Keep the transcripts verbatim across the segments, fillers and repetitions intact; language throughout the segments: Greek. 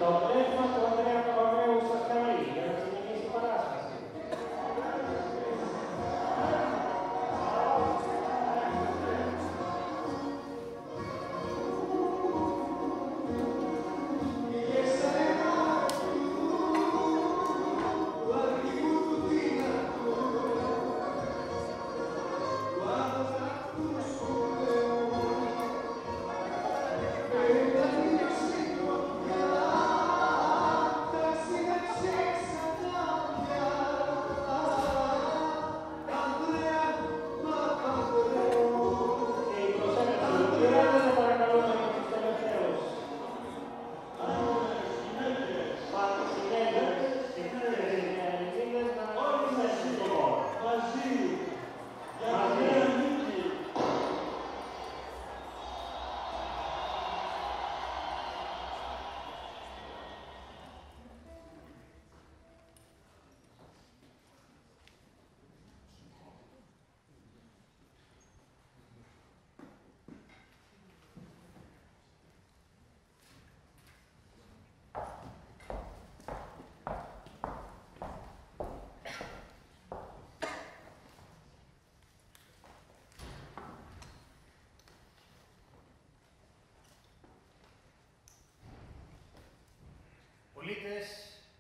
Πολίτες,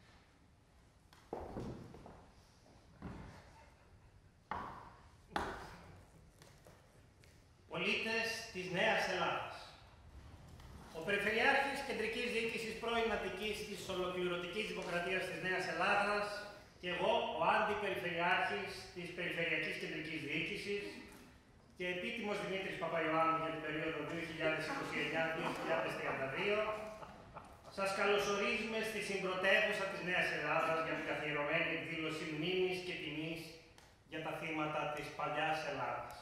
πολίτες της Νέας Ελλάδας. Ο Περιφερειάρχης Κεντρικής Διοίκησης πρώην Αττικής της Ολοκληρωτικής Δημοκρατίας της Νέας Ελλάδας και εγώ, ο Αντιπεριφερειάρχης της Περιφερειακής Κεντρικής Διοίκησης και επίτιμος Δημήτρης Παπαϊωάννου για την περίοδο δύο χιλιάδες είκοσι εννέα με δύο χιλιάδες τριάντα δύο, σας καλωσορίζουμε στη συμπρωτεύουσα της Νέας Ελλάδας για την καθιερωμένη εκδήλωση μνήμης και τιμής για τα θύματα της παλιάς Ελλάδας.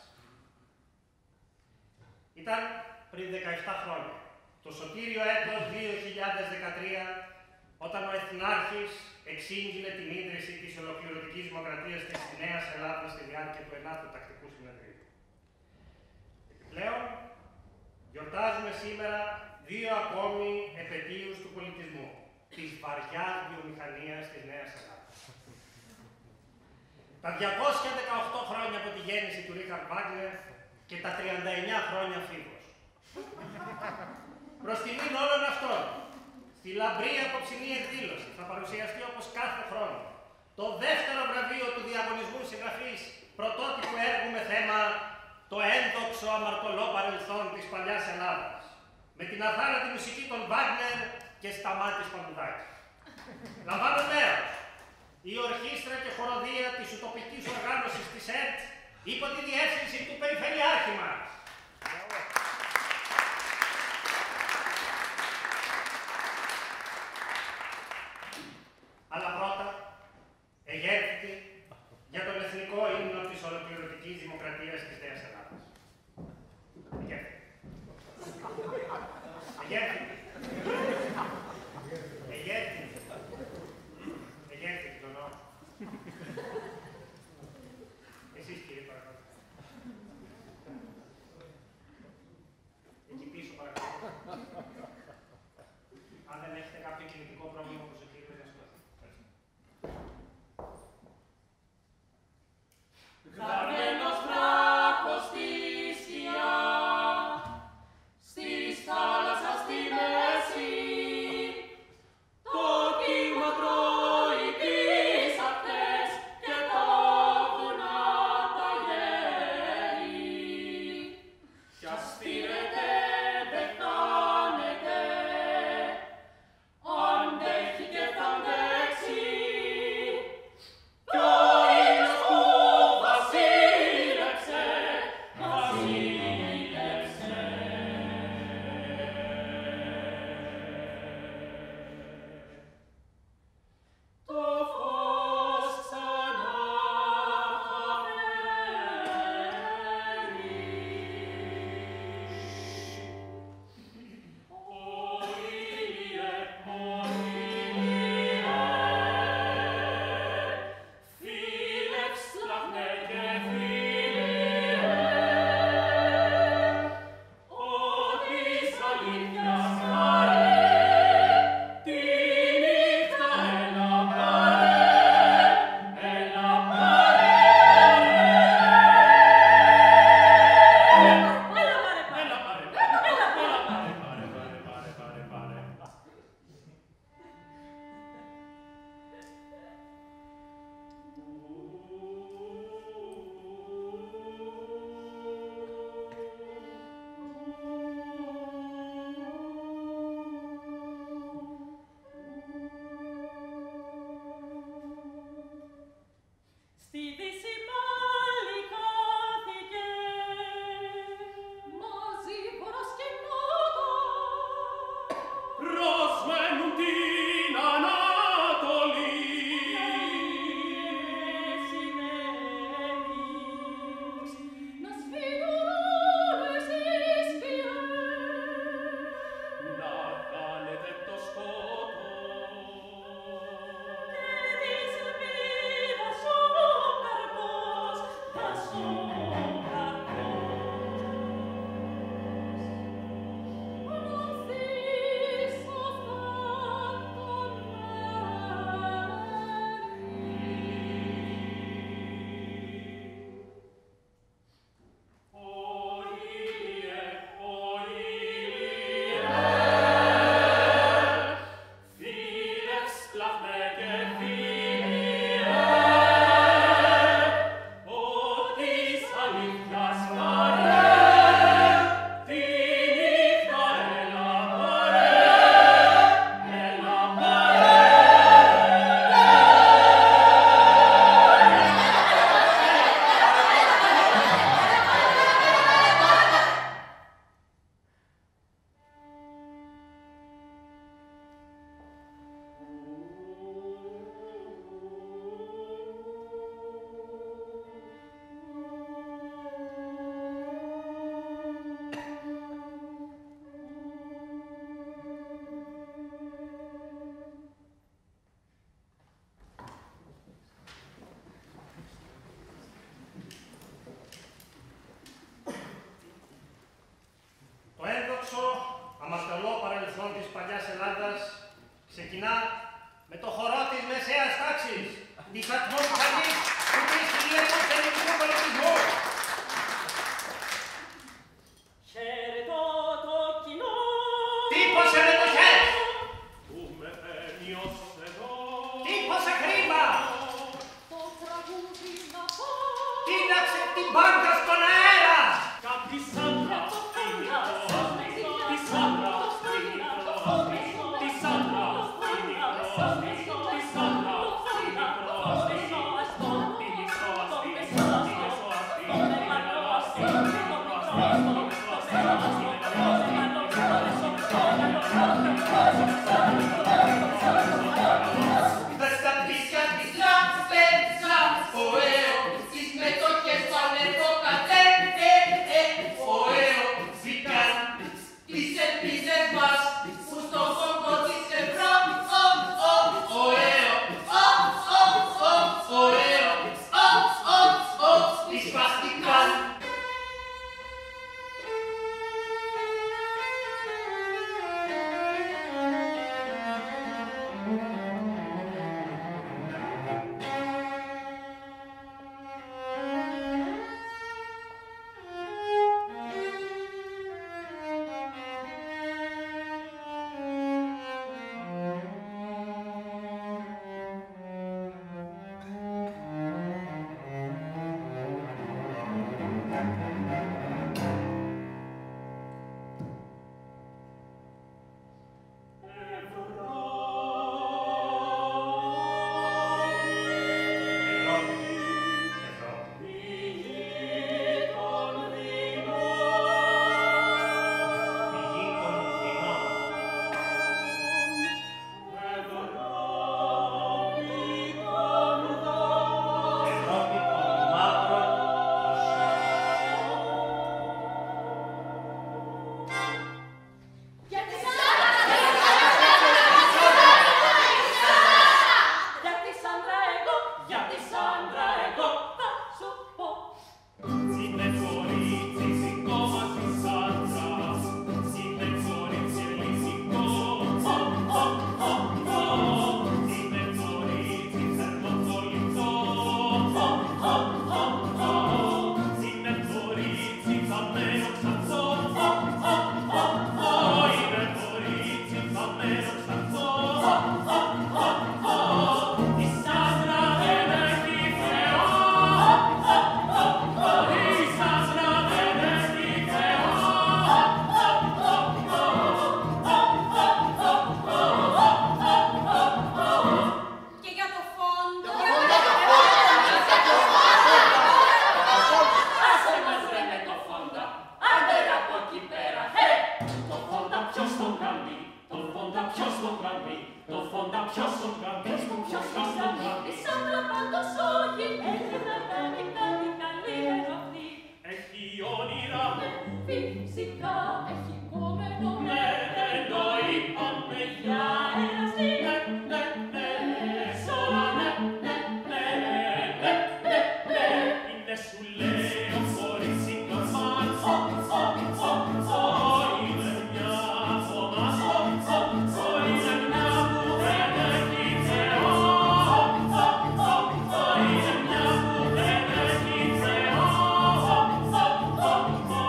Ήταν πριν δεκαεπτά χρόνια, το σωτήριο έτος δύο χιλιάδες δεκατρία, όταν ο Εθνάρχης εξήγηλε την ίδρυση της Ολοκληρωτικής Δημοκρατίας της Νέας Ελλάδας στη διάρκεια του ενάτου Τακτικού Συνεδρίου. Επιπλέον, γιορτάζουμε σήμερα δύο ακόμη επετείους του πολιτισμού, της βαριάς βιομηχανίας της Νέας Ελλάδας. Τα διακόσια δεκαοκτώ χρόνια από τη γέννηση του Ρίχαρντ Βάγκνερ και τα τριάντα εννέα χρόνια φίβος. Προς τιμήν όλων αυτών, στη λαμπρή απόψινή εκδήλωση θα παρουσιαστεί όπως κάθε χρόνο το δεύτερο βραβείο του διαγωνισμού συγγραφής πρωτότυπου έργου με θέμα «Το ένδοξο αμαρτωλό παρελθόν της παλιάς Ελλάδας», με την αθάνατη μουσική των Βάγκνερ και Σταμάτης Παπουδάκη. Λαμβάνουν μέρος η ορχήστρα και χοροδία της ουτοπικής οργάνωσης της ΕΡΤ υπό τη διεύθυνση του Περιφερειάρχη μας. Αλλά πρώτα, εγέρθητη για τον εθνικό ύμνο της Ολοκληρωτικής Δημοκρατίας της Νέας Ελλάδας. Εγέρθητη. Εγέρθητη. Εγέρθητη. Εγέρθητη τον νόμο. Εσείς κύριε παρακαλώ. αμαρτωλό παρελθόν της παλιάς Ελλάδας ξεκινά με το χορό της μεσαίας τάξης, διχασμό του χαγής του τρεις χιλιάδες ελληνικού πολιτισμού. Χαιρετώ το κοινό. Τύπωσε μετοχές. Του με παίρνει ως εδώ. Τύπωσε χρήμα. Το τραγούδι να πω. Τίναξε την μπάνκα στον αέρα. Καπισάντρα, στην Ιχρώση. Τη Σάντρα, στην Ιχρώση. Τη Σάντρα, στην Ιχρώση. Τη Σάντρα, στην Ιχρώση. Την Ιχρώση, την Ιχρώση, Μες στα πίσια της τραπέζα, ο αίω, τις μετοχές πανεύω κατέ, ε, ε, ο αίω, ζητάν, τις ελπίζες μας, που στο κόμπο της ευρώ, ο, ο, ο αίω, ο, ο, ο, ο αίω, ο, ο, ο, τις βαστικάν. ποιος τον γαμίσει, ποιος τον γαμίσει. Η Σάντρα πάντως όχι, έχει να κάνει κάτι καλύτερο αυτή. Έχει όνειρα, φυσικά έχει κόμενο. ναι, δεν το είπαμε για εραστή. Ναι, ναι, ναι, σωρά, ναι, ναι, ναι, ναι, ναι, ναι. Είναι σου λέω χωρίς συγκαμάν, ο, ο, ο, ο, είναι μια βόμα, ο, ο, ο, είναι μια που δεν έχει Θεό, ο, ο, ο, ο, είναι μια που δεν έχει Θεό, ο, ο, ο, ο.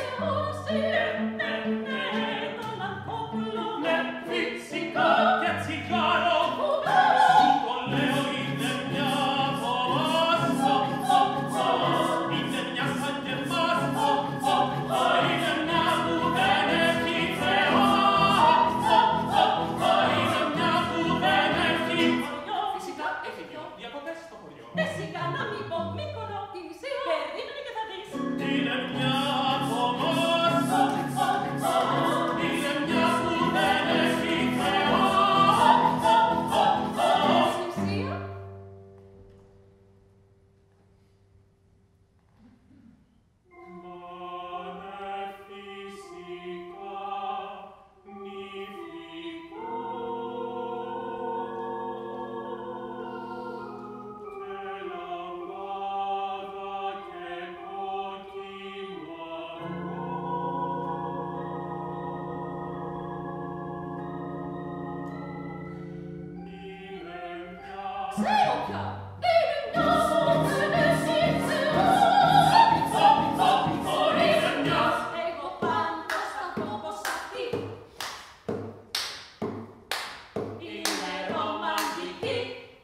Ναι, φυσικά και τσιγάρο, σου το λέω είναι μια βόμας, ο, ο, ο, είναι μια σαν και εμάς, ο, ο, ο, είναι μια που δεν έχει Θεό, ο, ο, ο, είναι μια που δεν έχει. Φυσικά έχει δυο διακοπές στο χωριό. Φυσικά να μην πω Μύκονο, Ινησίο, περίμενε και θα δεις. Είναι μια βόμας, ο, ο, ο, είναι μια που δεν έχει Θεό, ο, ο, ο, ο. Ινησίο. Μάνε φυσικά νηφικό και λαμπάδα και Ξέρω πια. Είναι μια που δεν έχει Θεό. Εγώ πάντως θα πω πως αυτή είναι ρομαντική.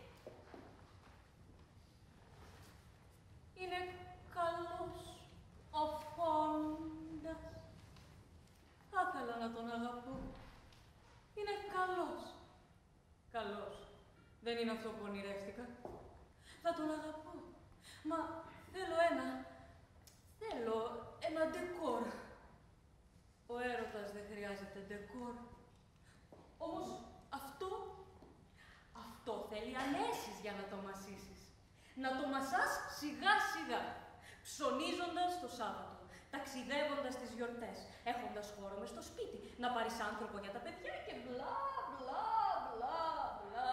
Είναι καλός ο Φόντας. Θα ήθελα να τον αγαπώ. Είναι καλός. Καλός. Δεν είναι αυτό που ονειρεύτηκα. Θα τον αγαπώ. Μα θέλω ένα... Θέλω ένα ντεκόρ. Ο έρωτας δεν χρειάζεται ντεκόρ. Όμως αυτό... Αυτό θέλει ανέσεις για να το μασίσεις. Να το μασάς σιγά σιγά. Ψωνίζοντας το Σάββατο. Ταξιδεύοντας τις γιορτές. Έχοντας χώρο μες στο σπίτι. Να πάρεις άνθρωπο για τα παιδιά και μπλα μπλα μπλα μπλα.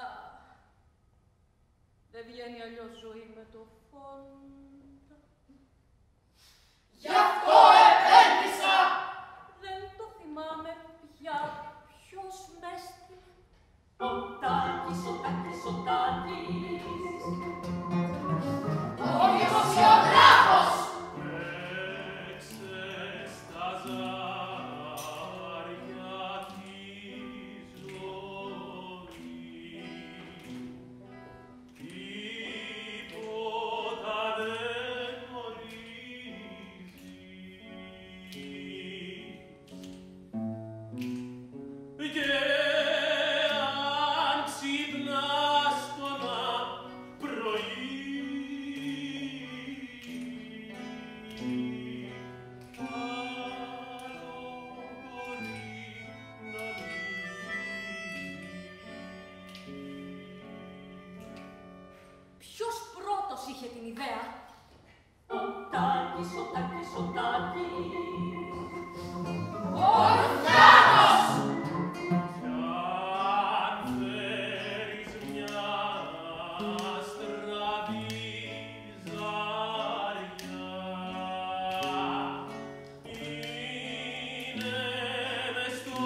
Δεν βγαίνει αλλιώς ζωή με το Φόντα. Γι' αυτό επένδυσα! Δεν το θυμάμαι πια ποιος με έστειλε. Ο Τάκης, ο Τάκης, ο Τάκης. Ο δημοσιογράφος! Παίξε στα ζάρια τη ζωή, τίποτα δεν γνωρίζει. Και αν ξυπνάς το πρωί, Ποιος πρώτος είχε την ιδέα? Ο Τάκης, ο Τάκης, ο Τάκης. Ο Ρουφιάνος! κι αν φέρεις μια στραβή ζάρια, είναι μες στο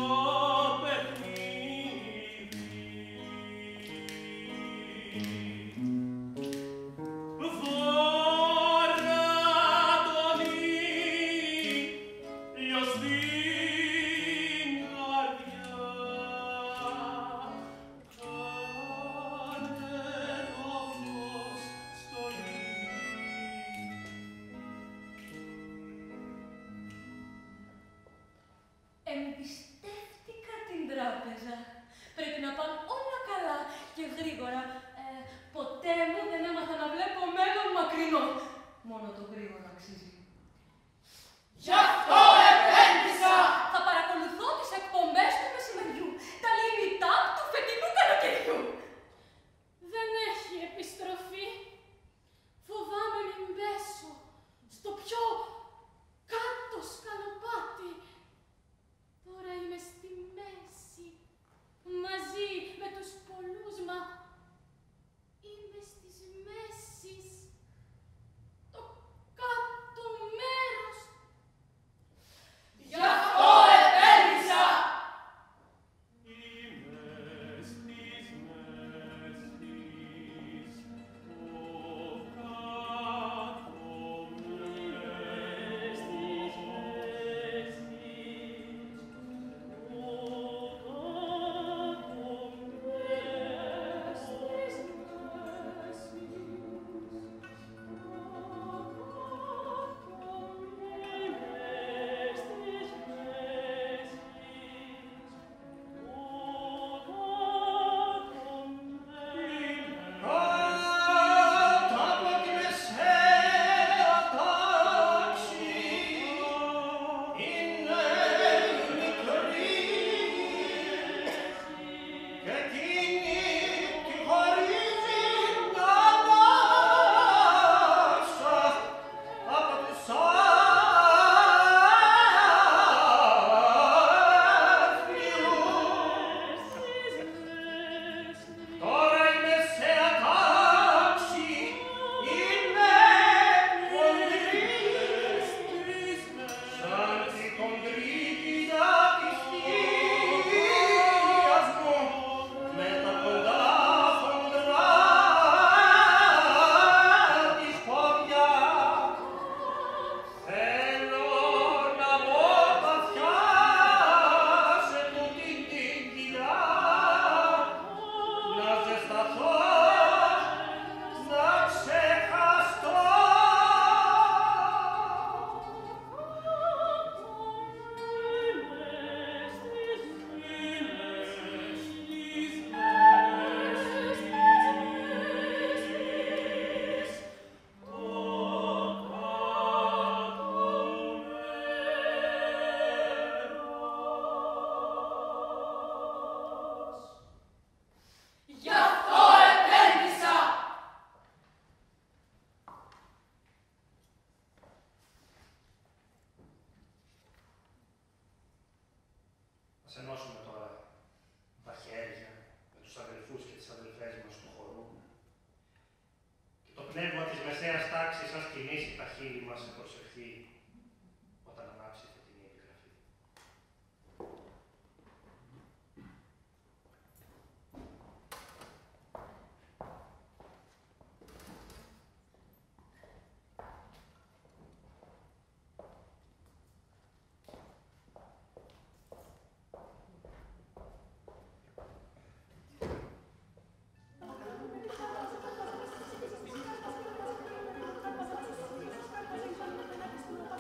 παιχνίδι. Φορά τον ήλιο στην καρδιά, κάνε το φως στολή. Εμπιστεύτηκα την τράπεζα. Πρέπει να πάνε όλα καλά και γρήγορα. Ε, ποτέ μου δεν έμαθα να βλέπω μέλλον μακρινό. Μόνο το γρήγορα αξίζει. Γι' αυτό επένδυσα! Θα παρακολουθώ τις εκπομπές του μεσημεριού, τα λιμιτά του φετινού καλοκαιριού. πνεύμα της μεσαίας τάξης σας κινήσει τα χείλη μας σε προσευχή όταν ανάψει η φωτεινή επιγραφή. Thank you.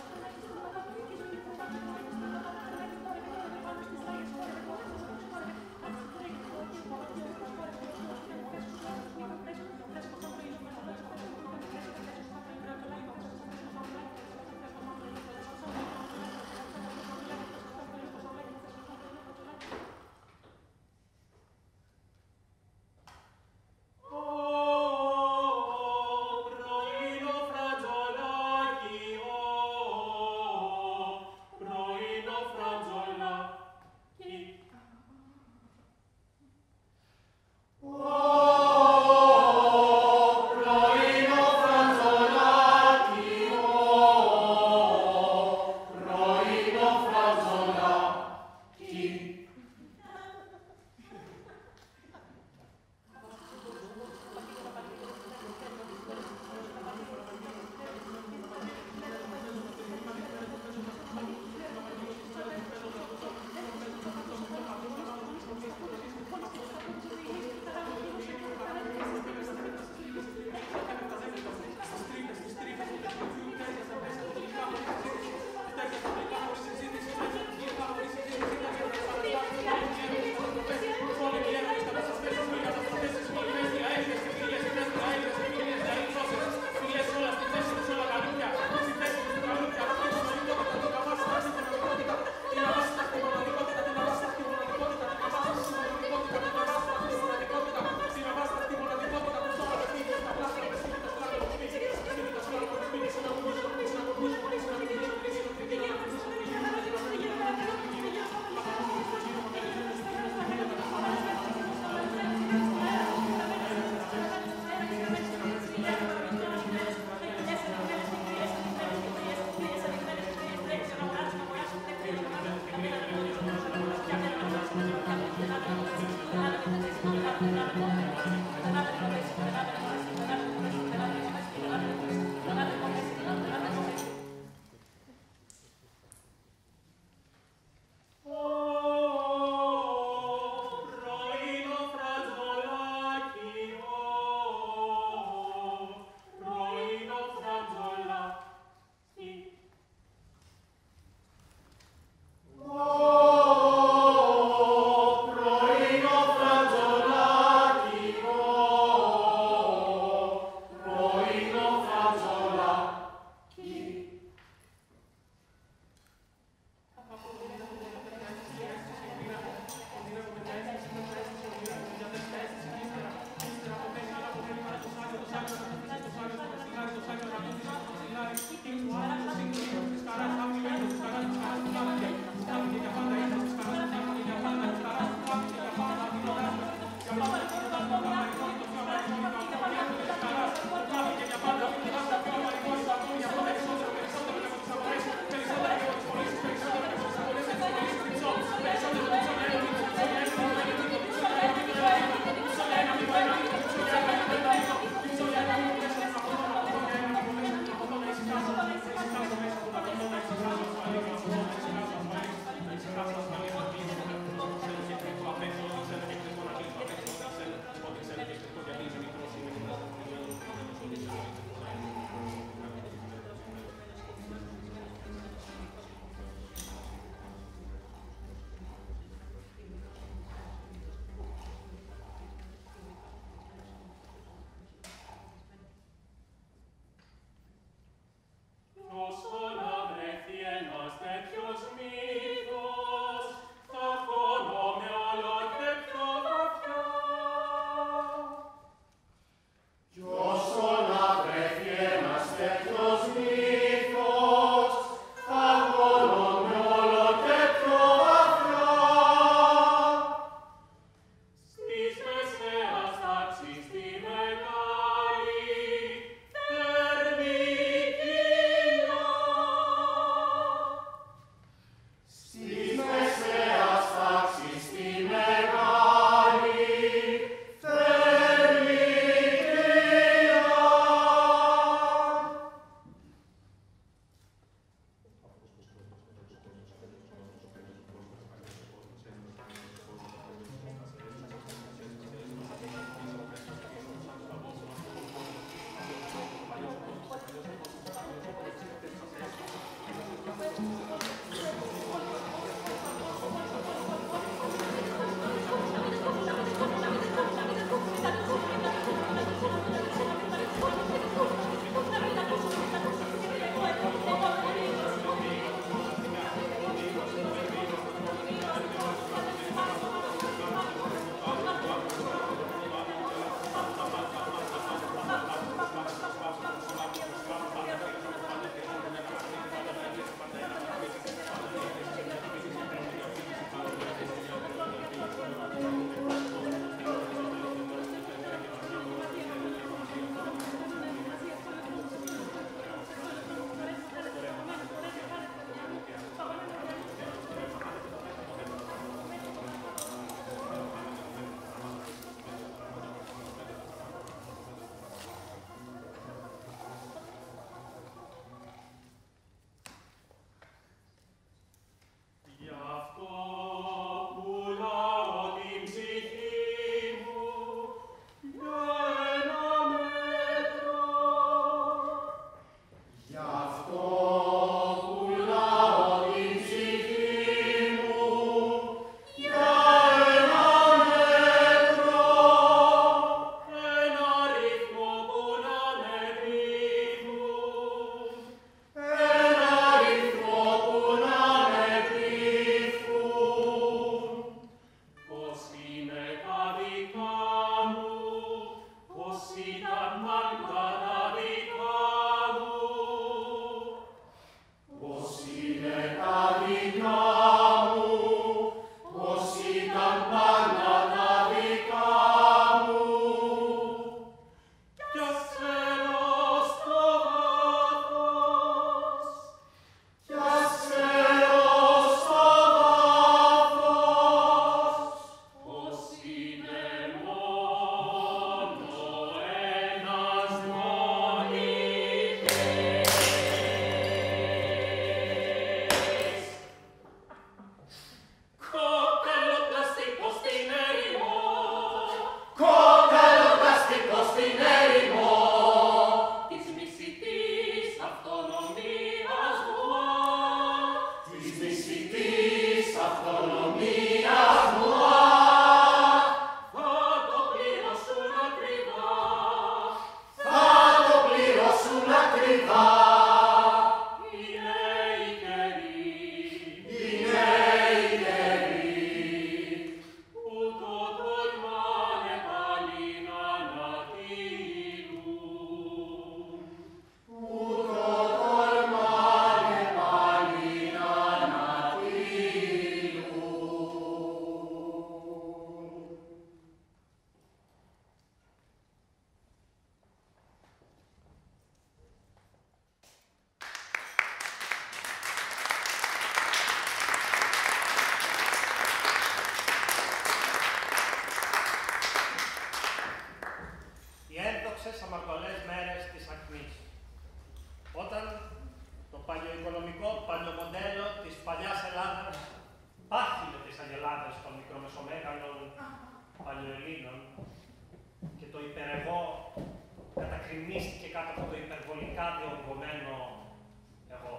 χιλιάδες των μικρομεσομέγαλων παλαιοελλήνων και το υπερεγώ κατακριμνίστηκε κάτω από το υπερβολικά διοργωμένο εγώ.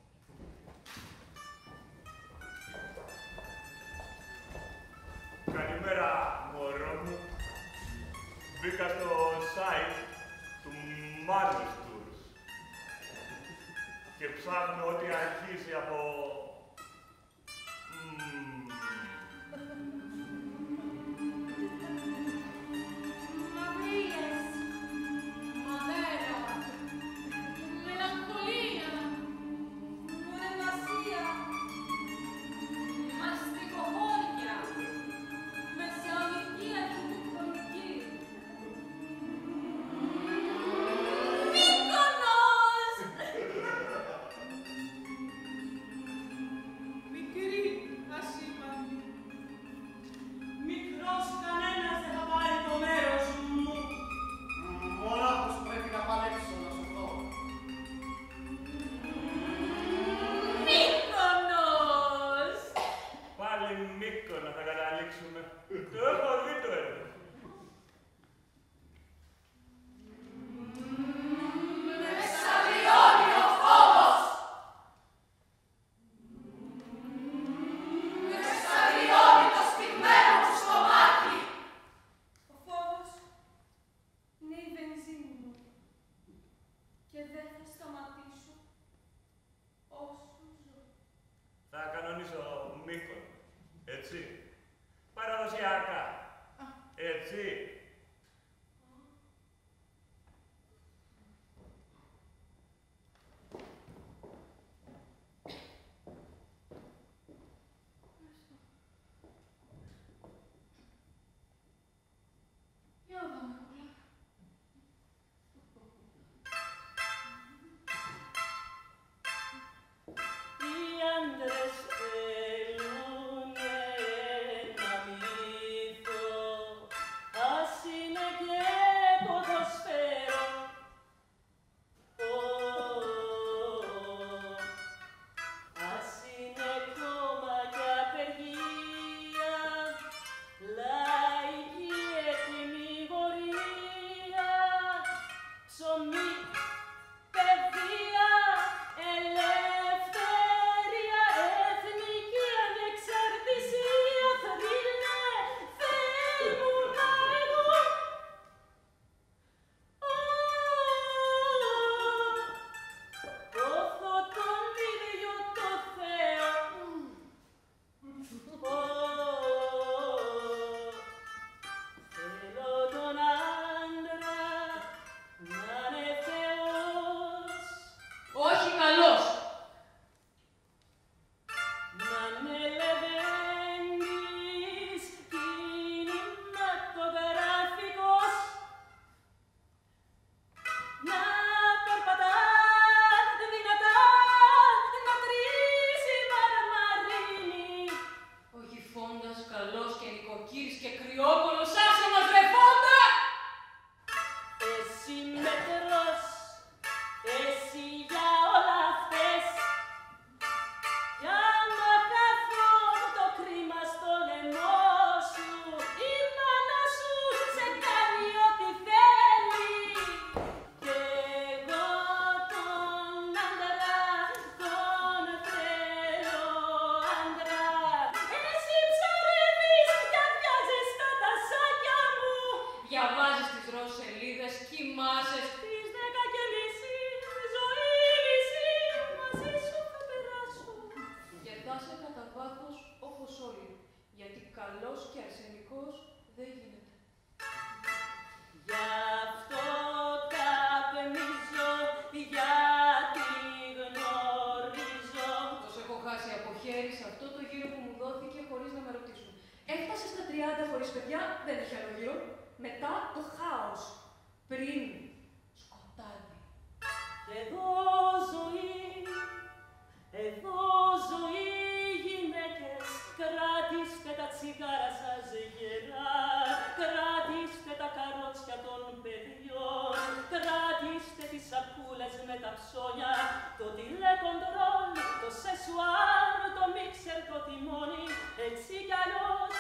Καλημέρα, μωρό μου. Μπήκα στο site του Marvelous Tours και ψάχνω ό,τι αρχίζει από... Μαυρίλες, μαδέρα, μελαγχολία, μονεμασία, αστικοχώρια, μεσαιωνική αρχιτεκτονική. Μύκονος! Μικρή, ασήμαντη. Μικρός κανένας δεν θα πάρει το μέρος μου. Μονάχος πρέπει να παλέψω να σου δω. Μύκονος! Πάλι Μύκονα θα καταλήξουμε. Το έχω δει το έργο. Μεσαριώνει ο φόβος. Μεσαριώνει το στιγμένο μου στο μάτι. Ο φόβος είναι η βενζίνη μου και δεν θα σταματήσω όσο ζω. Θα κανονίσω Μύκονο. Έτσι. Παραδοσιακά. Έτσι. Για να δούμε όλα. Οι άντρες θέλουν ένα μύθο, ας είναι και ποδοσφαίρο. Ας είναι κόμμα και απεργία, λαϊκή ετοιμιγορία, ψωμί, παιδεία, ελευθερία, εθνική ανεξαρτησία, θρύλε, Θεέ μου να εγώ. Πόθω τον ίδιο το Θεό. Θέλω τον άντρα να είναι Θεός, Όχι καλός. να είναι λεβέντης, κινηματογραφικός, να περπατά δυνατά, να τρίζει μαρμαρίνη. Ο γυφώντας καλός και νοικοκύρης και κρυόκολος, άσε μας ρε φόντα! Εσύ μετρός, εσύ για όλα αυτές. Κι άμα χαθώ το κρίμα στο λαιμό σου, η μάνα σου σε κάνει ό,τι θέλει. Κι εγώ τον άντρα, τον θέλω άντρα. Εσύ ψαρεύεις κι αδειάζεις τα τασάκια μου. Διαβάζεις τις ροζ σελίδες, κοιμάσαι. Στις δέκα και μισή, ζωή μισή, μαζί σου θα περάσω. Γερτάσαι κατά βάθος όπως όλοι, γιατί καλός και αρσενικός δεν γίνεται. Γι' αυτό καπνίζω, γιατί γνωρίζω. Τους έχω χάσει από χέρι σε αυτό το γύρο που μου δόθηκε χωρίς να με ρωτήσουν. Έφτασε στα τριάντα χωρίς παιδιά, δεν είχε άλλο γύρο. Μετά το χάος. Πριν σκοτάδι. Εδώ ζωή, εδώ ζωή, γυναίκες, κρατήστε τα τσιγάρα σας γερά, κρατήστε τα καρότσια των παιδιών, κρατήστε τις σακούλες με τα ψώνια, το τηλεκοντρόλ, το σεσουάρ, το μίξερ, το τιμόνι, έτσι κι αλλιώς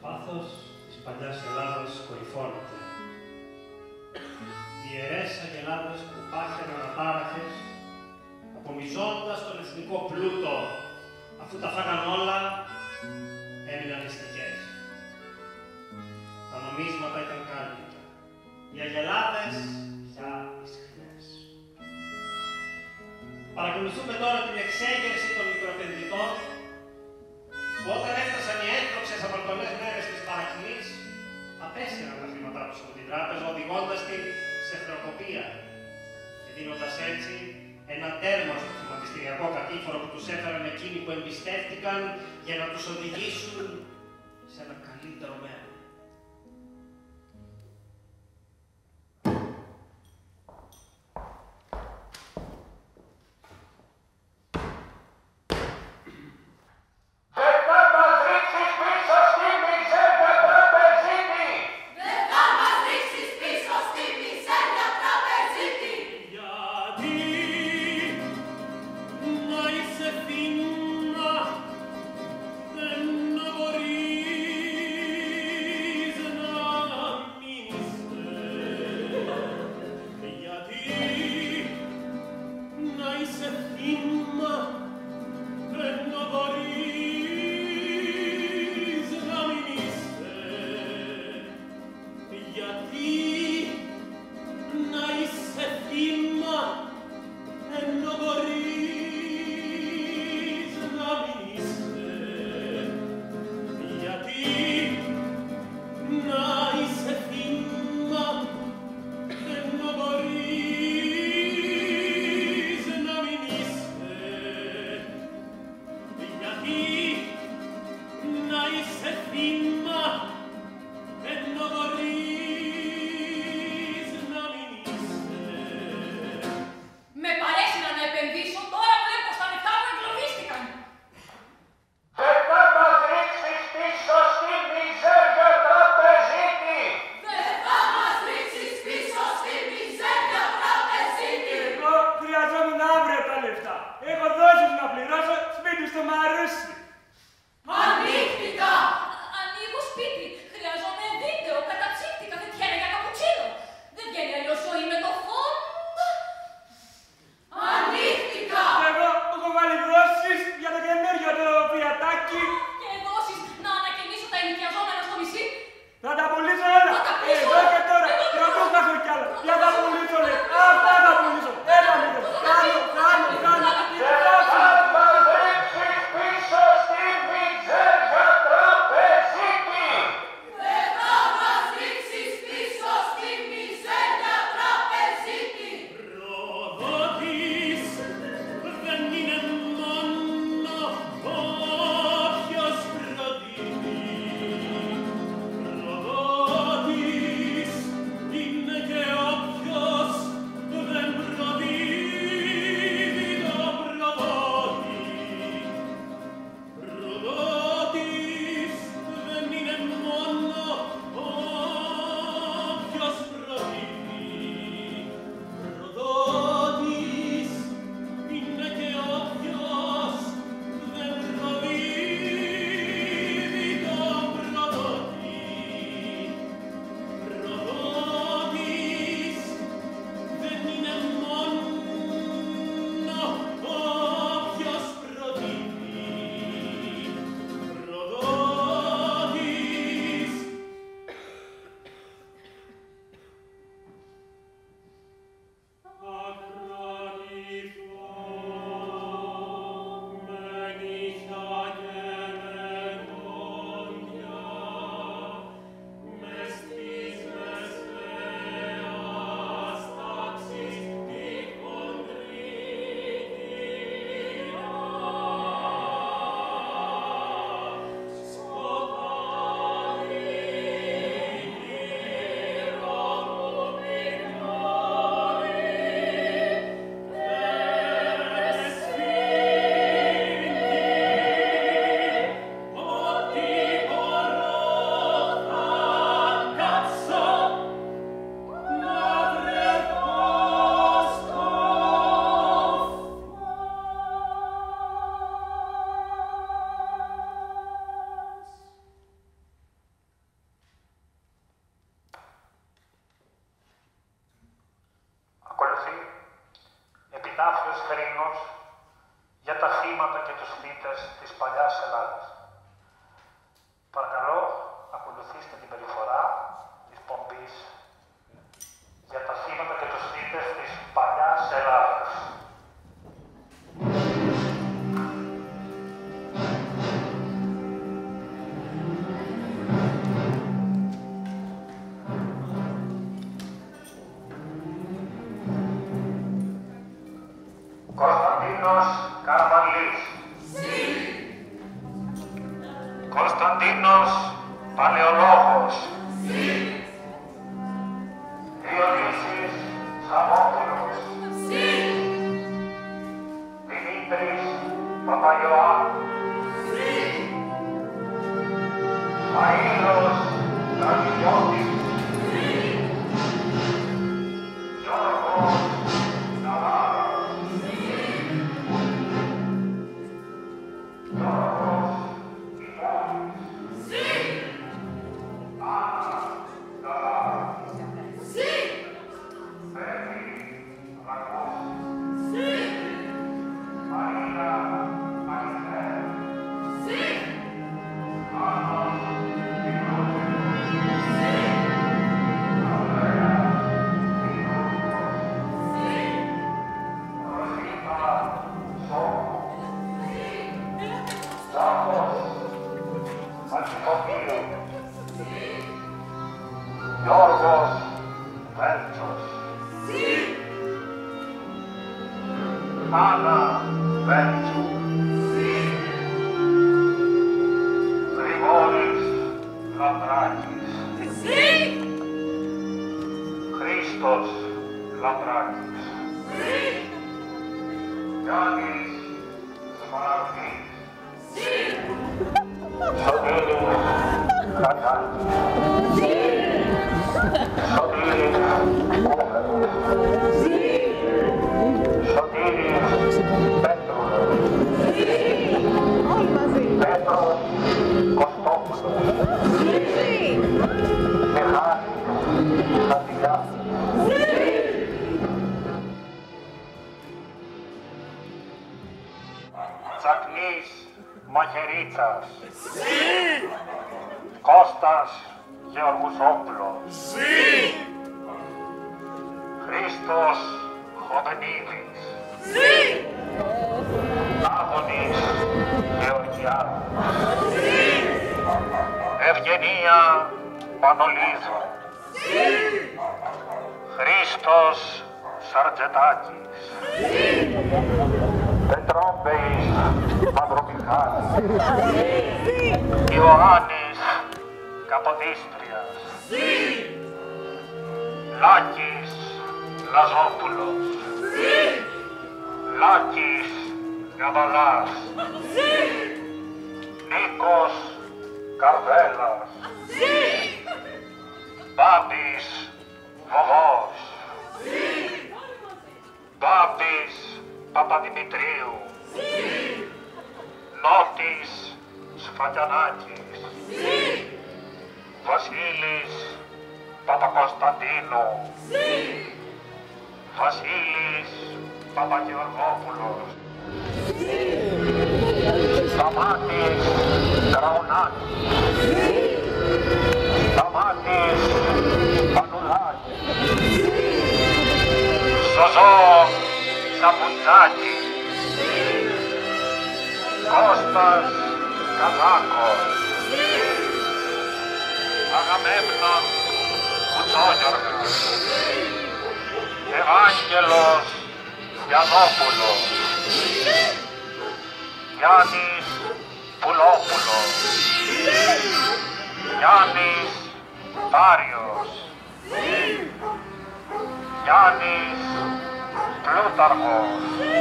πάθος της παλιάς Ελλάδας κορυφώνεται. Οι ιερές αγελάδες που πάχαιναν απάραχες, απομυζώντας τον εθνικό πλούτο, αφού τα φάγαν όλα, έμειναν νηστικές. Τα νομίσματα ήταν κάλπιτα. Οι αγελάδες πια ισχνές. Παρακολουθούμε τώρα την εξέγερση των μικροπαιδιτών, που όταν έφτασαν οι ένδοξες απαλτονές μέρες της παρακμής, απέσυραν τα χρήματά τους από την τράπεζα, οδηγώντας την σε χρεοκοπία και δίνοντας έτσι ένα τέρμα στο χρηματιστηριακό κατήφορο που τους έφεραν εκείνοι που εμπιστεύτηκαν για να τους οδηγήσουν σε ένα καλύτερο μέλλον. Oh μεγάλους θρήνους για τα θύματα και τους θύτες της παλιάς Ελλάδας. Παρακαλώ, ακολουθήστε την περιφορά της πομπής για τα θύματα και τους θύτες της παλιάς Ελλάδας. Κωνσταντίνος Καραμαλής. Κωνσταντίνος Παλαιολόγος. Διονύσης Σαββόπουλος. Δημήτρης Παπαϊωάννου. Φαΐλος Τραγιλιώτης. Γιώργος Ναβάρας. Γιώργος Ιμούλης. Άννα Γαλάρα. Φέβη Ρακώση. Μαρίνα Αγιθέα. Άννος Μικρούλης. Ανδρέας Μικρούλης. Ρωσίτα Σόμου. Ζάχος Ματσικοπίου. Γιώργος Βέλτσος. Άννα Βέλτσου. Γρηγόρης Λαμπράκης. Χρήστος Λαμπράκης. Γιάννης Σμαραγδής. Σωτήρης Χατζάκης. Σωτήρης Κούφερος. Σωτήρης Πέτρος. Πέτρος Κωστόπουλος. Μιχάλης Χατζηλιάδης. Τσακνής Μαχαιρίτσας. Κώστας Γεωργουσόπουλος. Χρήστος Χοδενίδης. Άδωνης Γεωργιάδης. Ευγενία Πανολίδου. Χρήστος Σαρτζετάκης. Πετρόμπεης Μαυρομιχάλης. Ιωάννης Καποδίστριας. Λάκης Λαζόπουλος. Λάκης Γαβαλάς. Νίκος Καρβέλας. Μπάμπης Βοβός. Μπάμπης Παπαδημητρίου. Νότης Σφατιανάκης. Βασίλης Παπακοσταντίνου. Βασίλης Παπαγεωργόπουλος. Σταμάτης Κραουνάκης. Σταμάτης Πανουλάκης. Ζωζό Σαπουτζάκης. Κώστας Κazάκος. Αγαμέμνων Κουτσόγιοργας. Ευάγγελος Γιαννόπουλος. Γιάννης Πουλόπουλος. Γιάννης Πάριος. Γιάννης Πλούταρχος.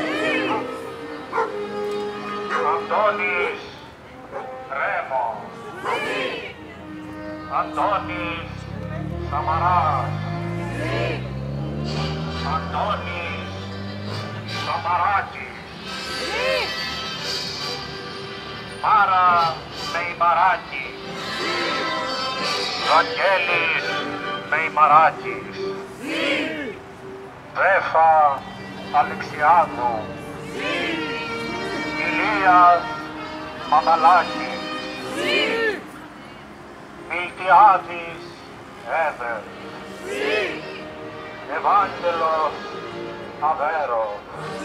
Αντώνης Ρέμος. Αντώνης Σαμαράς. Αντώνης Σαμαράκης. Μάρα Μεϊμαράκη. Βαγγέλης Μεϊμαράκης. Βέφα Αλεξιάδου, Ηλίας Μαμαλάκης, Μιλτιάδης Εύερ, Ευάγγελος Αβέρος,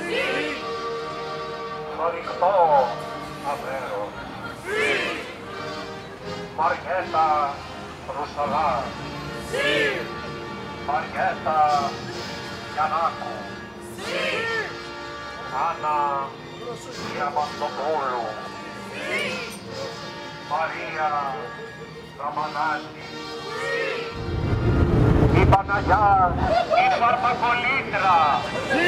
Θορυκτό Αβέρος, Μαριέτα Ρουσαλά, Μαριέτα Γιαννάκου, Άννα Διαμαντοπούλου, Μαρία Ραμανάκη, η Παναγιά η Φαρμακολήτρα.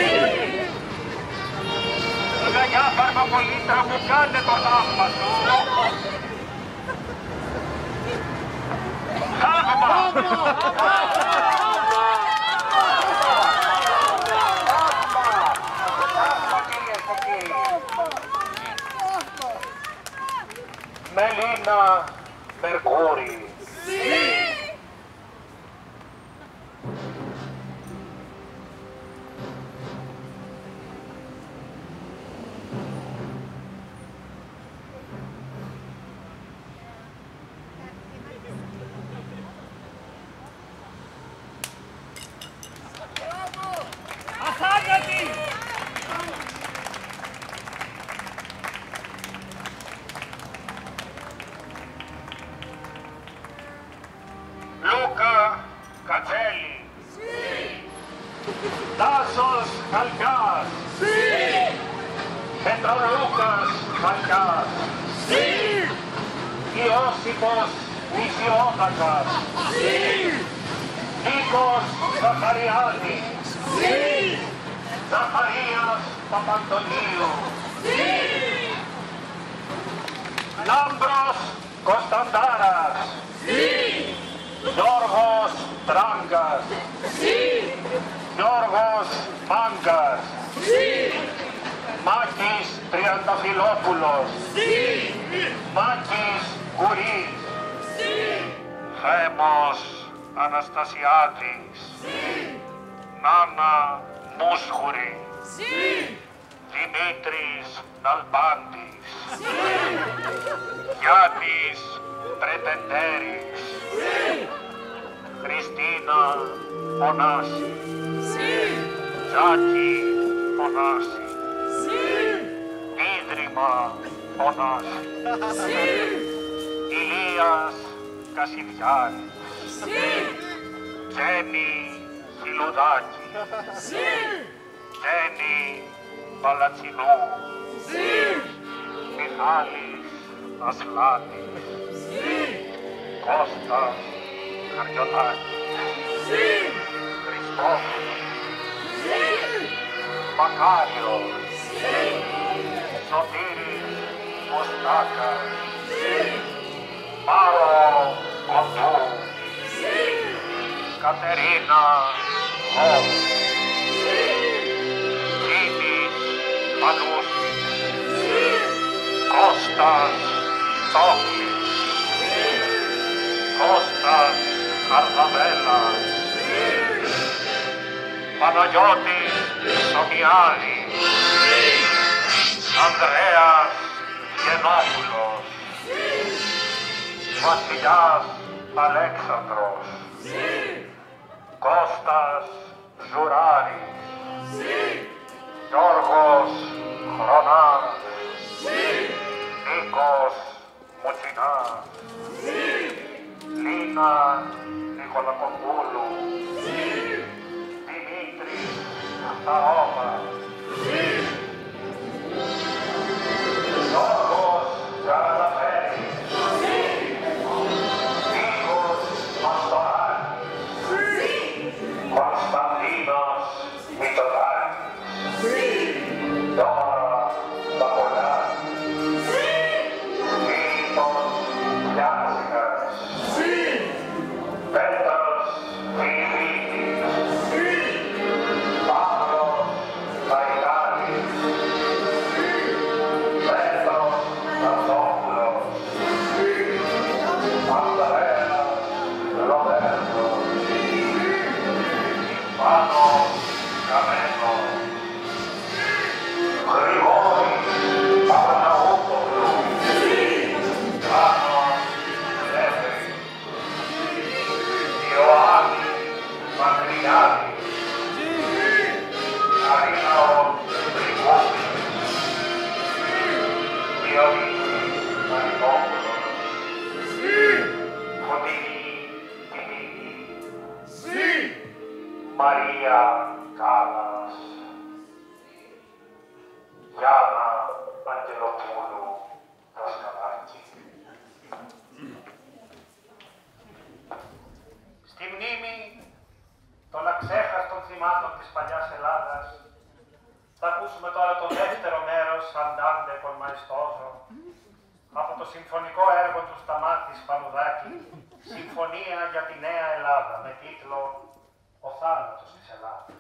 Παναγιά Φαρμακολήτρα μου, κάντε το θαύμα σου. Θαύμα! Μελίνα Μερκούρη. Αθάνατη! Λούκα Κατσέλη. Τάσος Χαλκάς. Πετρολούκας Χαλκάς. Ιώσιπος Μισιότακας. Νίκος Ζαχαριάδης. Ζαχαρίας Παπαντονίου. Λάμπρος Κωνσταντάρας. Γιώργος Τράγκας. Γιώργος Μάγκας. Μάκης Τριανταφυλόπουλος. Μάκης Κουρής. Θέμος Αναστασιάδης. Νάνα Μούσχουρη. Δημήτρης Ναλμπάντης. Γιάννης Πρετεντέρης. Χριστίνα Πονάση. Ζάκη Πονάση. Ίδρυμα Πονάση. Ηλίας Κασιδιάρης. Τζένι Χιλουδάκη. Τζένι Παλατσινού. Μιχάλης Ασλάνης. Κώστας Καριωτάκης. Χριστόφιλος. Μακάριος. Σωτήρης Κωστάκας. Πάρο Κοντού. Κατερίνα Χόμ. Κίνης Πανούσης. Κώστας Τόχλης. Κώστας Καρδαβέλας. Παναγιώτης Σομιάδης. Ανδρέας Γενόπουλος. Βασιλιάς Αλέξανδρος. Κώστας Ζουράρης. Γιώργος Χρονάς. Νίκος Μουτσινάς. Λίνα Νικολακοπούλου. Δημήτρης Σταρόμας. Γιώργος Καραλαφέρης. Νίκος Μαστοράκης. Κωνσταντίνος Μητσοτάκης. Δώρα Παπολάκης. Φίλιππος Γιάννικας. Πέτρος Φιλιππίδης. Παύλος Μαρία Κάλλας, Γιάννα Αγγελοπούλου Δασκαλάκη. Στη μνήμη των αξέχαστων θυμάτων της παλιάς Ελλάδας θα ακούσουμε τώρα το δεύτερο μέρος «Αντάντε con maestoso» από το συμφωνικό έργο του Σταμάτη Σπανουδάκη, «Συμφωνία για τη Νέα Ελλάδα» με τίτλο «Ο θάνατος της Ελλάδας».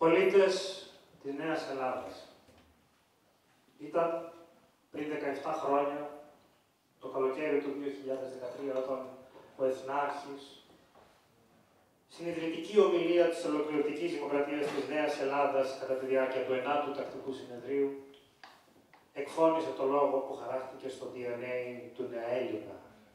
Πολίτες της Νέας Ελλάδας. Ήταν πριν δεκαεπτά χρόνια, το καλοκαίρι του δύο χιλιάδες δεκατρία, όταν ο Εθνάρχης, στην ιδρυτική ομιλία της Ολοκληρωτικής Δημοκρατίας της Νέας Ελλάδας κατά τη διάρκεια του ενάτου Τακτικού Συνεδρίου, εκφώνησε το λόγο που χαράχτηκε στο ντι εν έι του Νεαέλληνα.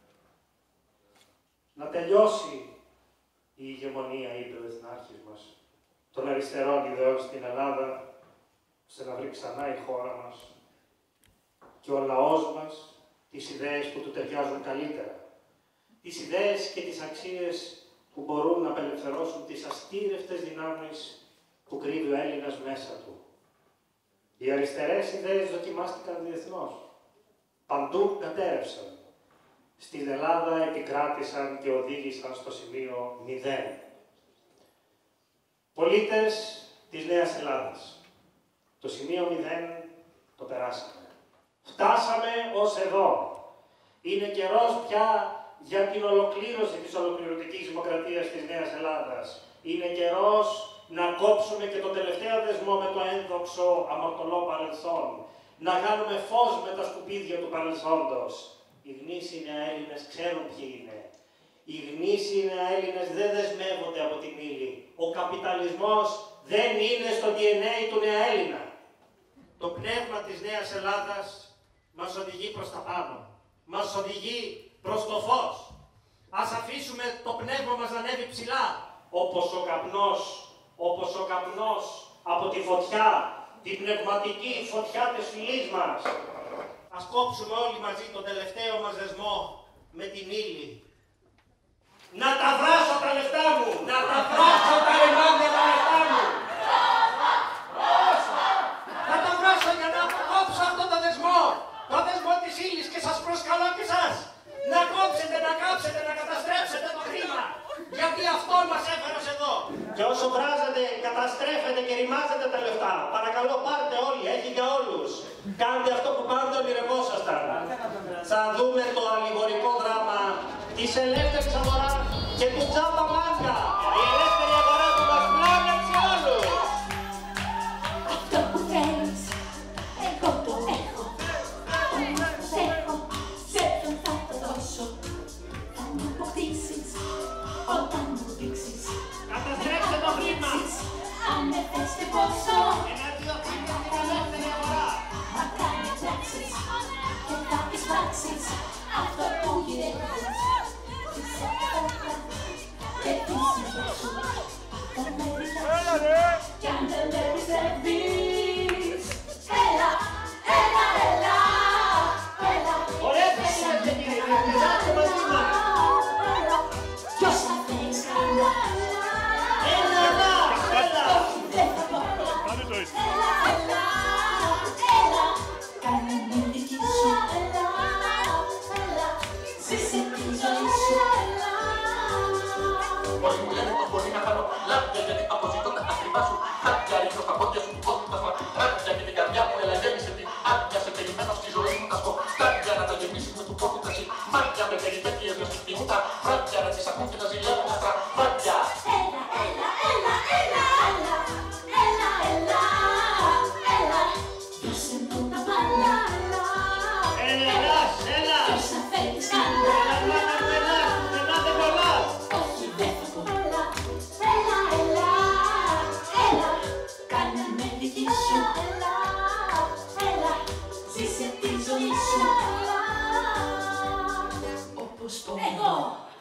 Να τελειώσει η ηγεμονία, είπε ο Εθνάρχης μας, των αριστερών ιδεών στην Ελλάδα, ώστε να βρει ξανά η χώρα μας και ο λαός μας τις ιδέες που του ταιριάζουν καλύτερα. Τις ιδέες και τις αξίες που μπορούν να απελευθερώσουν τις αστήρευτες δυνάμεις που κρύβει ο Έλληνας μέσα του. Οι αριστερές ιδέες δοκιμάστηκαν διεθνώς. Παντού κατέρευσαν. Στην Ελλάδα επικράτησαν και οδήγησαν στο σημείο μηδέν. Πολίτες της Νέας Ελλάδας. Το σημείο μηδέν το περάσαμε. Φτάσαμε ως εδώ. Είναι καιρός πια για την ολοκλήρωση της ολοκληρωτικής δημοκρατίας της Νέας Ελλάδας. Είναι καιρός να κόψουμε και το τελευταίο δεσμό με το ένδοξο αμαρτωλό παρελθόν. Να κάνουμε φως με τα σκουπίδια του παρελθόντος. Οι γνήσιοι Νεαέλληνες ξέρουν ποιοι είναι. Οι γνήσιοι Νεαέλληνες δεν δεσμεύονται από την ύλη. Ο καπιταλισμός δεν είναι στο ντι εν έι του Νεαέλληνα. Το πνεύμα της Νέας Ελλάδας μας οδηγεί προς τα πάνω. Μας οδηγεί προς το φως. Ας αφήσουμε το πνεύμα μας να ανέβει ψηλά. Όπως ο καπνός, όπως ο καπνός από τη φωτιά, την πνευματική φωτιά της φυλής μας. Ας κόψουμε όλοι μαζί τον τελευταίο μας δεσμό με την ύλη. Να τα βράσω τα λεφτά μου! Να τα βράσω τα ρημάδια τα λεφτά μου! Να τα βράσω για να κόψω αυτό το δεσμό! Το δεσμό της ύλης και σας προσκαλώ και εσάς! Να κόψετε, να κάψετε, να καταστρέψετε το χρήμα! Γιατί αυτό μας έφερε ως εδώ! Και όσο βράζετε, καταστρέφετε και ρημάζετε τα λεφτά, παρακαλώ πάρτε όλοι, έχει για όλους. Κάντε αυτό που πάντα ονειρευόσασταν. Θα δούμε το αλληγορικό δράμα της ελεύθερης αγοράς και του τζάμπα μάγκα. Η ελεύθερη αγορά που μας πλάνεψε όλους. Αυτό που θέλεις, εγώ το έχω. Όμως το έχω, σε ποιον θα το δώσω. Θα μου αποκτήσεις, όταν μου δείξεις. Καταστρέψτε το χρήμα. Αν με θες και πόσο. Ενάντια χρήμα στην ελεύθερη αγορά. Μα κάνε πράξεις και θα εισπράξεις αυτό που γυρεύεις. Τις έφερα και τις συμπράξω. Θα με ριζάξω κι αν δεν με πιστεύεις. Έλα, έλα, έλα, έλα. Ωραία παιδιά και κύριοι, διασκεδάστε μαζί μας. Ποιος θα θέλεις καλά. Έλα, έλα, έλα. Όχι, δεν θα πω. Έλα, έλα, έλα. Κάνε με δική σου. Έλα, έλα. Ζήσε τη ζωή σου. Όλοι μου λένε πως μπορεί να κάνω λάθη γιατί αποζητώ τα ακριβά σου. Χάτια ρίχνω στα πόδια σου που κόβουν τα σφα. Χάτια και την καρδιά μου έλα γέμισε την άδεια σε περιμένω στη ζωή μου τα σκο. Χάτια να τα γεμίσεις με του πόδου τα σι. Μάτια με περιπέτειες με σπιτιμού τα βράδια να τις ακούν και να ζηλεύουν τα στραβάδια. Έλα, έλα, έλα, έλα, έλα, έλα, έλα, έλα. Δώσε μου τα μπάλα. Έλα, έλα. Ποιος θα θέλεις καλά. Έλα, μάνα μου, έλα, πουθενά δεν κολλάς. Όχι, δεν θα πω. Έλα, έλα, έλα. Κάνε με δική σου. Έλα, έλα. Ζήσε τη ζωή σου. Όπως το εγώ.